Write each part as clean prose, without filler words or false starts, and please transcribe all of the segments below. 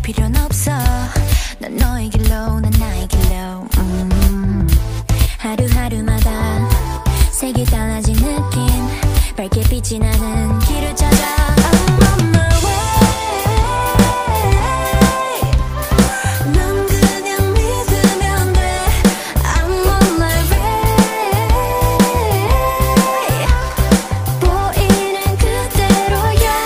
필요는 없어. 넌 너의 길로 난 나의 길로 하루하루마다 색이 달라진 느낌 밝게 빛이 나는 길을 찾아 I'm on my way. 넌 그냥 믿으면 돼. I'm on my way. 보이는 그대로야.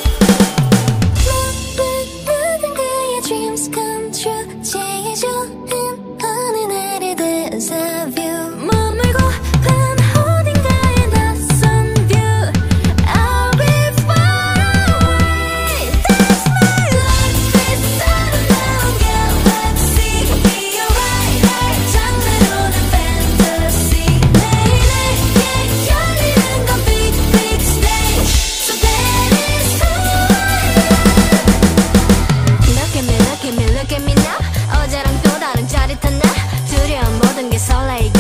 모든 그의 dreams come true. 제일 좋은 어느 날의 deja vu. 머물고픈 어딘가의 낯선 view. I'll be far away. That's my life. It's 아름다운 galaxy. Be alright. 장르로는 fantasy. 매일매일 열리는 건 big big stage. So that is who I am. Look at me, look at me, look at me now. 어제랑 또 다른 짜릿한 나. 두려운 모든 게 설레게.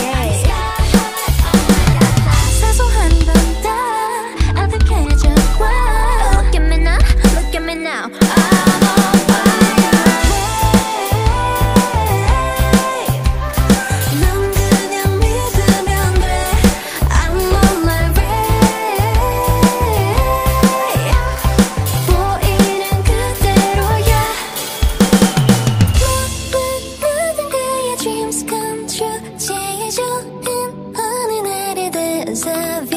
사소한 건 다 아득해져 와. Look at me now, look at me now. I'm on fire. 넌 그냥 믿으면 돼. I'm on my way. 보이는 그대로야. 모든 그의 dreams come true. 제일 좋은 어느 날의 deja vu.